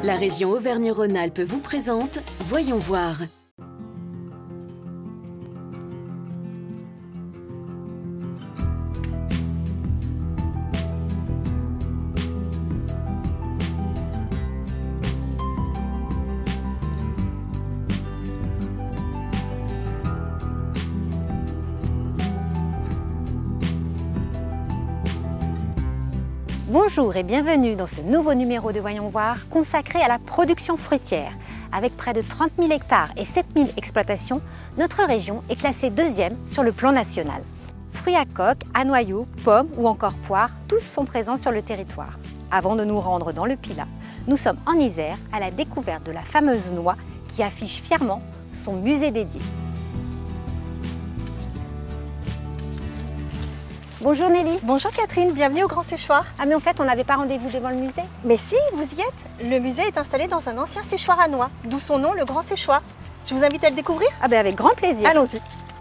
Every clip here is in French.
La région Auvergne-Rhône-Alpes vous présente Voyons voir. Bonjour et bienvenue dans ce nouveau numéro de Voyons voir consacré à la production fruitière. Avec près de 30 000 hectares et 7 000 exploitations, notre région est classée deuxième sur le plan national. Fruits à coque, à noyaux, pommes ou encore poires, tous sont présents sur le territoire. Avant de nous rendre dans le Pilat, nous sommes en Isère à la découverte de la fameuse noix qui affiche fièrement son musée dédié. Bonjour Nelly. Bonjour Catherine, bienvenue au Grand Séchoir. Ah mais en fait on n'avait pas rendez-vous devant le musée? Mais si, vous y êtes. Le musée est installé dans un ancien séchoir à noix, d'où son nom, le Grand Séchoir. Je vous invite à le découvrir. Ah ben avec grand plaisir. Allons-y.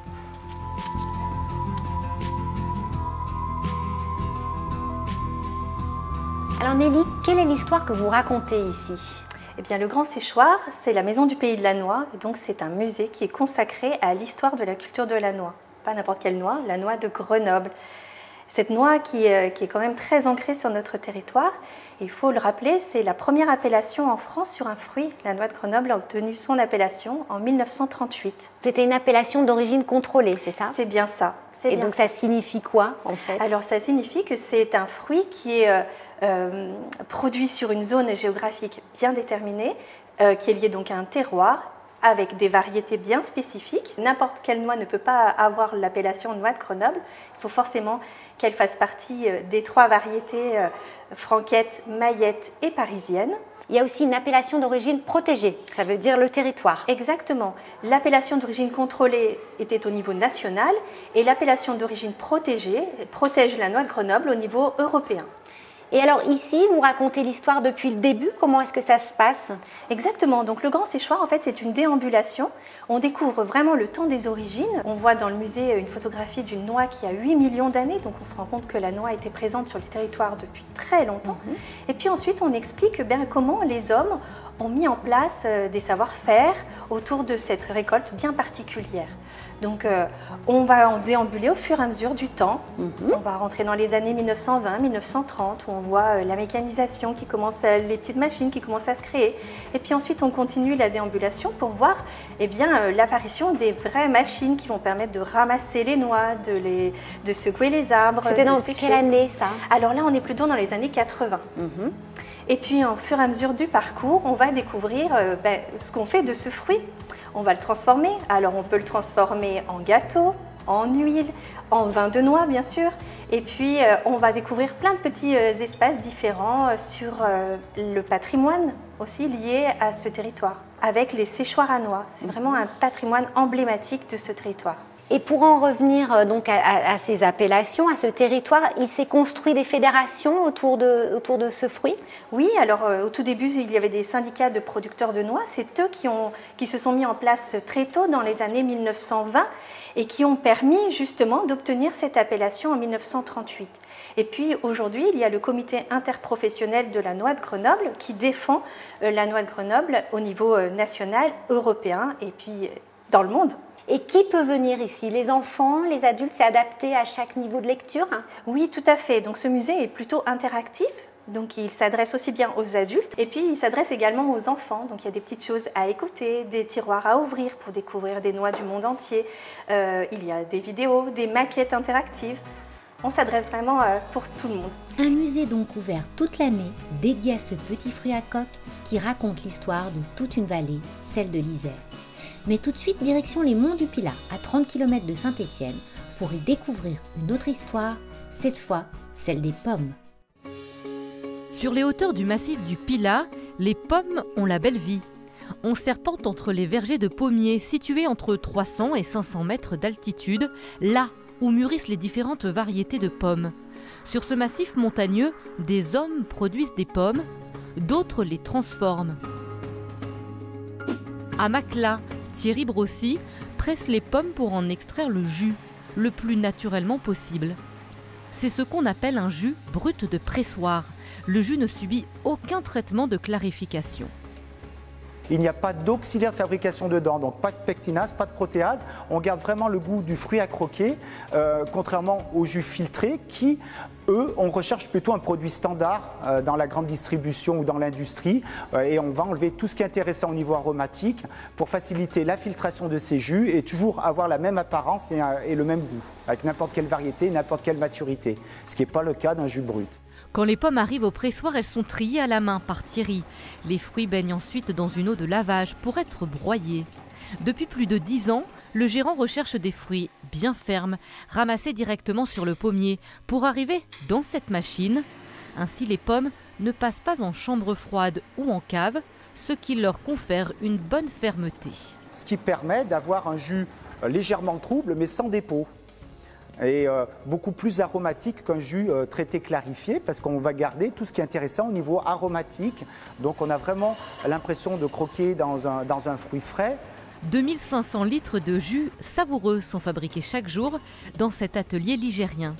Alors Nelly, quelle est l'histoire que vous racontez ici? Eh bien, le Grand Séchoir, c'est la maison du pays de la noix, et donc c'est un musée qui est consacré à l'histoire de la culture de la noix. Pas n'importe quelle noix, la noix de Grenoble. Cette noix qui est quand même très ancrée sur notre territoire, et il faut le rappeler, c'est la première appellation en France sur un fruit. La noix de Grenoble a obtenu son appellation en 1938. C'était une appellation d'origine contrôlée, c'est ça? C'est bien ça. Et donc ça signifie quoi en fait? Alors ça signifie que c'est un fruit qui est produit sur une zone géographique bien déterminée, qui est liée donc à un terroir, avec des variétés bien spécifiques. N'importe quelle noix ne peut pas avoir l'appellation noix de Grenoble. Il faut forcément qu'elle fasse partie des 3 variétés franquette, mayette et parisienne. Il y a aussi une appellation d'origine protégée, ça veut dire le territoire. Exactement. L'appellation d'origine contrôlée était au niveau national et l'appellation d'origine protégée protège la noix de Grenoble au niveau européen. Et alors ici, vous racontez l'histoire depuis le début, comment est-ce que ça se passe? Exactement, donc le Grand Séchoir en fait c'est une déambulation, on découvre vraiment le temps des origines, on voit dans le musée une photographie d'une noix qui a 8 millions d'années, donc on se rend compte que la noix était présente sur le territoire depuis très longtemps. Et puis ensuite on explique comment les hommes ont mis en place des savoir-faire autour de cette récolte bien particulière. Donc on va en déambuler au fur et à mesure du temps. On va rentrer dans les années 1920-1930 où on voit la mécanisation qui commence, les petites machines qui commencent à se créer. Et puis ensuite on continue la déambulation pour voir l'apparition des vraies machines qui vont permettre de ramasser les noix, de secouer les arbres. C'était dans quelle année ça? Alors là on est plutôt dans les années 80. Et puis, au fur et à mesure du parcours, on va découvrir ce qu'on fait de ce fruit. On va le transformer. Alors, on peut le transformer en gâteau, en huile, en vin de noix, bien sûr. Et puis, on va découvrir plein de petits espaces différents sur le patrimoine aussi lié à ce territoire, avec les séchoirs à noix. C'est vraiment un patrimoine emblématique de ce territoire. Et pour en revenir donc à ces appellations, à ce territoire, il s'est construit des fédérations autour de ce fruit? Oui, alors au tout début, il y avait des syndicats de producteurs de noix. C'est eux qui se sont mis en place très tôt dans les années 1920 et qui ont permis justement d'obtenir cette appellation en 1938. Et puis aujourd'hui, il y a le comité interprofessionnel de la noix de Grenoble qui défend la noix de Grenoble au niveau national, européen et puis dans le monde. Et qui peut venir ici? Les enfants, les adultes, c'est adapté à chaque niveau de lecture? Oui, tout à fait. Donc ce musée est plutôt interactif. Donc il s'adresse aussi bien aux adultes et puis il s'adresse également aux enfants. Donc il y a des petites choses à écouter, des tiroirs à ouvrir pour découvrir des noix du monde entier. Il y a des vidéos, des maquettes interactives. On s'adresse vraiment pour tout le monde. Un musée donc ouvert toute l'année, dédié à ce petit fruit à coque qui raconte l'histoire de toute une vallée, celle de l'Isère. Mais tout de suite, direction les monts du Pilat, à 30 km de Saint-Étienne, pour y découvrir une autre histoire, cette fois celle des pommes. Sur les hauteurs du massif du Pilat, les pommes ont la belle vie. On serpente entre les vergers de pommiers situés entre 300 et 500 mètres d'altitude, là où mûrissent les différentes variétés de pommes. Sur ce massif montagneux, des hommes produisent des pommes, d'autres les transforment. À Macla, Thierry Brossy presse les pommes pour en extraire le jus, le plus naturellement possible. C'est ce qu'on appelle un jus brut de pressoir. Le jus ne subit aucun traitement de clarification. Il n'y a pas d'auxiliaire de fabrication dedans, donc pas de pectinase, pas de protéase. On garde vraiment le goût du fruit à croquer, contrairement aux jus filtrés qui, eux, on recherche plutôt un produit standard dans la grande distribution ou dans l'industrie. Et on va enlever tout ce qui est intéressant au niveau aromatique pour faciliter la filtration de ces jus et toujours avoir la même apparence et le même goût, avec n'importe quelle variété, n'importe quelle maturité, ce qui n'est pas le cas d'un jus brut. Quand les pommes arrivent au pressoir, elles sont triées à la main par Thierry. Les fruits baignent ensuite dans une eau de lavage pour être broyés. Depuis plus de 10 ans, le gérant recherche des fruits bien fermes, ramassés directement sur le pommier pour arriver dans cette machine. Ainsi, les pommes ne passent pas en chambre froide ou en cave, ce qui leur confère une bonne fermeté. Ce qui permet d'avoir un jus légèrement trouble mais sans dépôt. Et beaucoup plus aromatique qu'un jus traité clarifié parce qu'on va garder tout ce qui est intéressant au niveau aromatique. Donc on a vraiment l'impression de croquer dans un fruit frais. 2500 litres de jus savoureux sont fabriqués chaque jour dans cet atelier ligérien.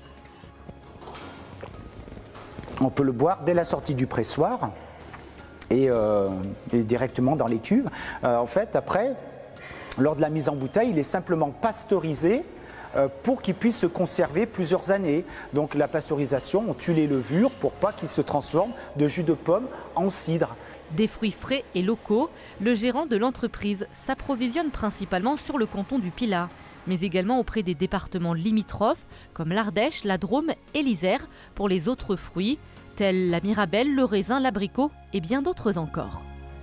On peut le boire dès la sortie du pressoir et directement dans les cuves. En fait, après, lors de la mise en bouteille, il est simplement pasteurisé pour qu'il puisse se conserver plusieurs années. Donc la pasteurisation, on tue les levures pour pas qu'ils se transforment de jus de pomme en cidre. Des fruits frais et locaux, le gérant de l'entreprise s'approvisionne principalement sur le canton du Pilat, mais également auprès des départements limitrophes comme l'Ardèche, la Drôme et l'Isère pour les autres fruits, tels la mirabelle, le raisin, l'abricot et bien d'autres encore.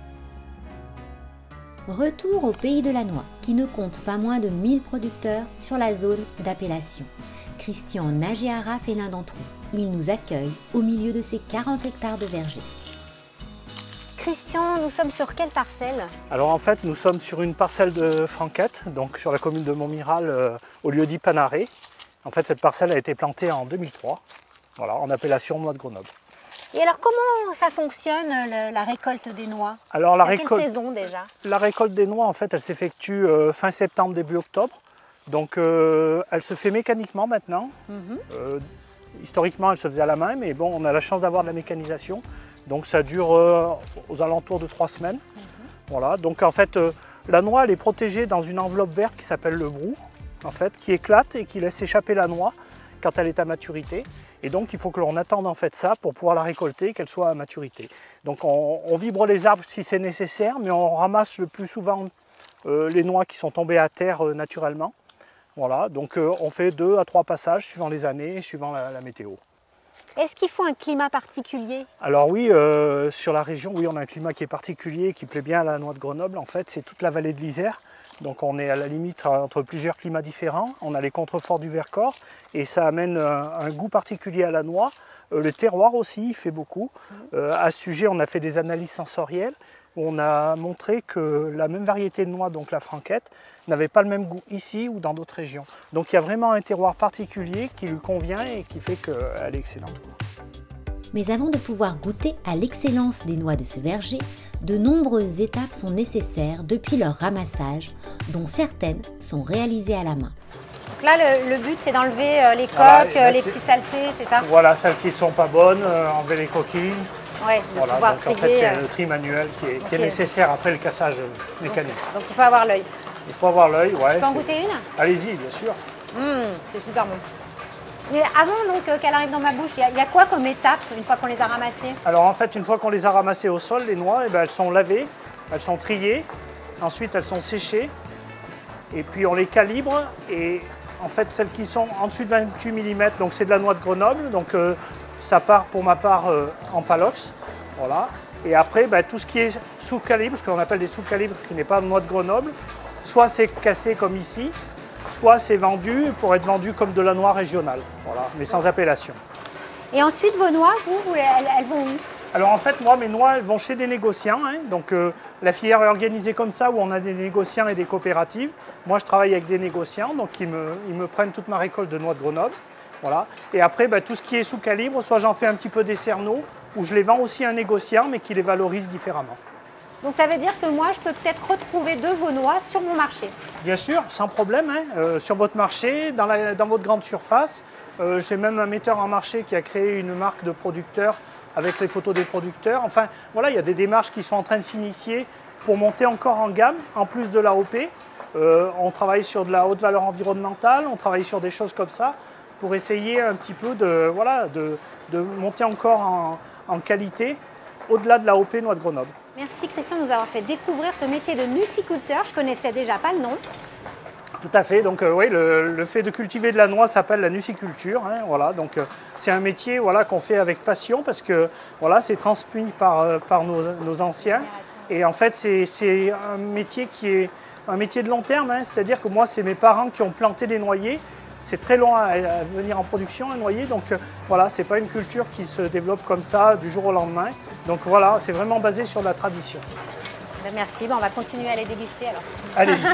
Retour au pays de la noix, qui ne compte pas moins de 1000 producteurs sur la zone d'appellation. Christian Nagéara fait l'un d'entre eux. Il nous accueille au milieu de ses 40 hectares de verger. Christian, nous sommes sur quelle parcelle? Alors en fait, nous sommes sur une parcelle de Franquette, donc sur la commune de Montmiral, au lieu-dit Panaré. En fait, cette parcelle a été plantée en 2003, voilà, en appellation noix de Grenoble. Et alors, comment ça fonctionne, la récolte des noix? Alors, quelle saison déjà? La récolte des noix, en fait, elle s'effectue fin septembre, début octobre. Donc, elle se fait mécaniquement maintenant. Historiquement, elle se faisait à la main, mais bon, on a la chance d'avoir de la mécanisation. Donc, ça dure aux alentours de 3 semaines. Voilà. Donc, en fait, la noix, elle est protégée dans une enveloppe verte qui s'appelle le brou, en fait, qui éclate et qui laisse échapper la noix quand elle est à maturité. Et donc, il faut que l'on attende en fait ça pour pouvoir la récolter, qu'elle soit à maturité. Donc, on vibre les arbres si c'est nécessaire, mais on ramasse le plus souvent les noix qui sont tombées à terre naturellement. Voilà, donc on fait 2 à 3 passages suivant les années, suivant la météo. Est-ce qu'il faut un climat particulier? Alors oui, sur la région, oui, on a un climat qui est particulier, qui plaît bien à la noix de Grenoble. En fait, c'est toute la vallée de l'Isère. Donc on est à la limite entre plusieurs climats différents. On a les contreforts du Vercors et ça amène un goût particulier à la noix. Le terroir aussi, il fait beaucoup. À ce sujet, on a fait des analyses sensorielles où on a montré que la même variété de noix, donc la Franquette, n'avait pas le même goût ici ou dans d'autres régions. Donc il y a vraiment un terroir particulier qui lui convient et qui fait qu'elle est excellente. Mais avant de pouvoir goûter à l'excellence des noix de ce verger, de nombreuses étapes sont nécessaires depuis leur ramassage, dont certaines sont réalisées à la main. Donc là, le but, c'est d'enlever les coques, les petites saletés, c'est ça? Voilà, celles qui ne sont pas bonnes, enlever les coquilles. Ouais, voilà, pouvoir donc en fait, c'est le tri manuel qui est nécessaire après le cassage mécanique. Donc il faut avoir l'œil. Il faut avoir l'œil, ouais. Je peux en goûter une? Allez-y, bien sûr. C'est super bon. Mais avant donc qu'elle arrive dans ma bouche, il y a quoi comme étape une fois qu'on les a ramassées? Alors en fait, une fois qu'on les a ramassées au sol, les noix, elles sont lavées, elles sont triées, ensuite elles sont séchées, et puis on les calibre, et en fait celles qui sont en dessus de 28 mm, donc c'est de la noix de Grenoble, donc ça part pour ma part en palox, voilà. Et après, tout ce qui est sous calibre, ce qu'on appelle des sous-calibres qui n'est pas de noix de Grenoble, soit c'est cassé comme ici, soit c'est vendu pour être vendu comme de la noix régionale, voilà, mais sans appellation. Et ensuite, vos noix, elles vont où? Alors en fait, moi, mes noix, elles vont chez des négociants. Donc la filière est organisée comme ça, où on a des négociants et des coopératives. Moi, je travaille avec des négociants, donc ils me prennent toute ma récolte de noix de Grenoble. Voilà. Et après, tout ce qui est sous calibre, soit j'en fais un petit peu des cerneaux, ou je les vends aussi à un négociant, mais qui les valorise différemment. Donc ça veut dire que moi, je peux peut-être retrouver de vos noix sur mon marché? Bien sûr, sans problème, sur votre marché, dans votre grande surface. J'ai même un metteur en marché qui a créé une marque de producteurs avec les photos des producteurs. Enfin, voilà, il y a des démarches qui sont en train de s'initier pour monter encore en gamme, en plus de l'AOP. On travaille sur de la haute valeur environnementale, on travaille sur des choses comme ça pour essayer un petit peu de, voilà, de monter encore en qualité au-delà de l'AOP Noix de Grenoble. Merci Christian de nous avoir fait découvrir ce métier de nuciculteur. Je connaissais déjà pas le nom. Tout à fait, donc oui, le fait de cultiver de la noix s'appelle la nuciculture. Hein, voilà, donc c'est un métier voilà, qu'on fait avec passion parce que voilà, c'est transmis par nos anciens. Et en fait, c'est un métier qui est un métier de long terme, hein, c'est-à-dire que moi, c'est mes parents qui ont planté des noyers. C'est très long à venir en production, un noyer, donc voilà, c'est pas une culture qui se développe comme ça du jour au lendemain. Donc voilà, c'est vraiment basé sur la tradition. Ben merci, on va continuer à les déguster alors. Allez-y.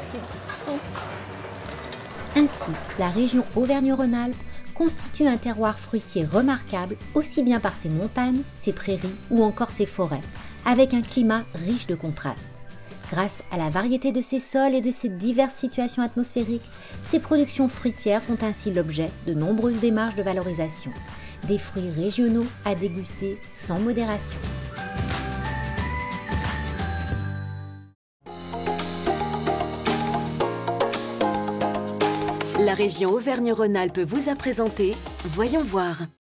Ainsi, la région Auvergne-Rhône-Alpes constitue un terroir fruitier remarquable aussi bien par ses montagnes, ses prairies ou encore ses forêts, avec un climat riche de contrastes. Grâce à la variété de ses sols et de ses diverses situations atmosphériques, ces productions fruitières font ainsi l'objet de nombreuses démarches de valorisation. Des fruits régionaux à déguster sans modération. La région Auvergne-Rhône-Alpes vous a présenté Voyons voir.